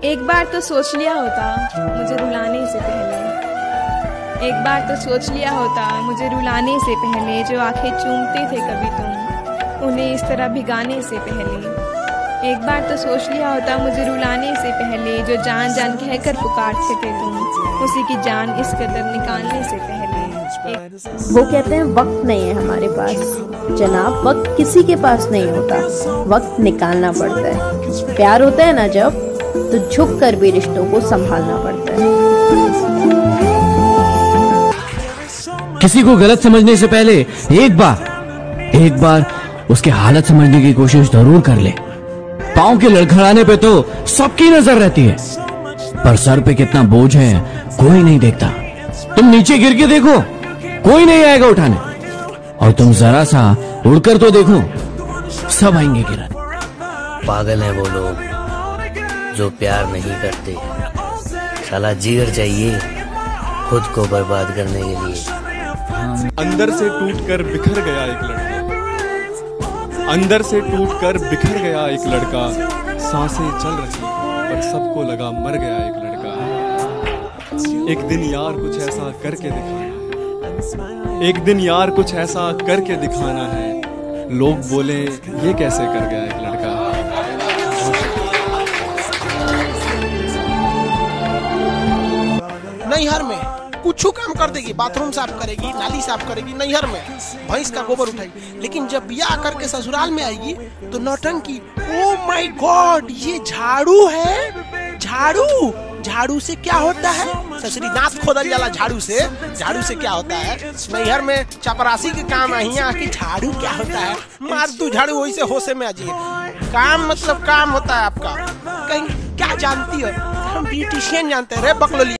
एक बार तो सोच लिया होता मुझे रुलाने से पहले, एक बार तो सोच लिया होता मुझे रुलाने से पहले, जो आंखें चूमते थे कभी तुम उन्हें इस तरह भिगाने से पहले। एक बार तो सोच लिया होता मुझे रुलाने से पहले, जो जान जान कहकर पुकारते थे तुम उसी की जान इस कदर निकालने से पहले। वो कहते हैं वक्त नहीं है हमारे पास, जनाब वक्त किसी के पास नहीं होता, वक्त निकालना पड़ता है। प्यार होता है ना जब, तो झुक कर भी रिश्तों को संभालना पड़ता है। किसी को गलत समझने से पहले एक बार उसके हालत समझने की कोशिश जरूर कर ले। पाँव के लड़खड़ाने पे तो सबकी नजर रहती है, पर सर पे कितना बोझ है कोई नहीं देखता। तुम नीचे गिर के देखो, कोई नहीं आएगा उठाने, और तुम जरा सा उड़कर तो देखो, सब आएंगे गिरने। पागल हैं वो लोग जो प्यार नहीं करते, साला जिगर चाहिए खुद को बर्बाद करने के लिए। अंदर से टूटकर बिखर गया एक लड़का, अंदर से टूटकर बिखर गया एक लड़का, सांसें चल रही पर सबको लगा मर गया एक लड़का। एक दिन यार कुछ ऐसा करके दिखाना है, एक दिन यार कुछ ऐसा करके दिखाना है, लोग बोले ये कैसे कर गया एक लड़का। नैहर में कुछ काम कर देगी, बाथरूम साफ करेगी, नाली साफ करेगी, नैहर में भैंस का गोबर उठाएगी, लेकिन जब ब्याह करके ससुराल में आएगी तो नौटंकी। ओ माय गॉड, ये झाड़ू है। झाड़ू से क्या होता है? ससुरी दांत खोदल जाला झाड़ू से क्या होता है? नैहर में चपरासी के काम है, यहाँ की झाड़ू क्या होता है? मार तू झाड़ू, वही से होशे में आ जाइए। काम मतलब काम होता है आपका। कहीं क्या जानती हो? हम ब्यूटिशियन जानते हैं रे बकलोली।